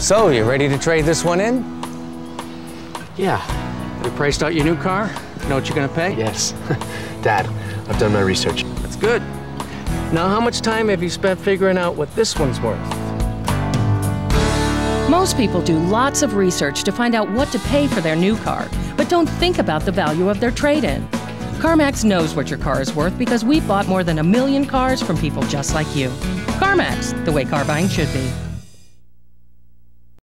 So, you ready to trade this one in? Yeah. You priced out your new car? Know what you're gonna pay? Yes. Dad, I've done my research. That's good. Now, how much time have you spent figuring out what this one's worth? Most people do lots of research to find out what to pay for their new car, but don't think about the value of their trade-in. CarMax knows what your car is worth because we've bought more than 1 million cars from people just like you. CarMax, the way car buying should be.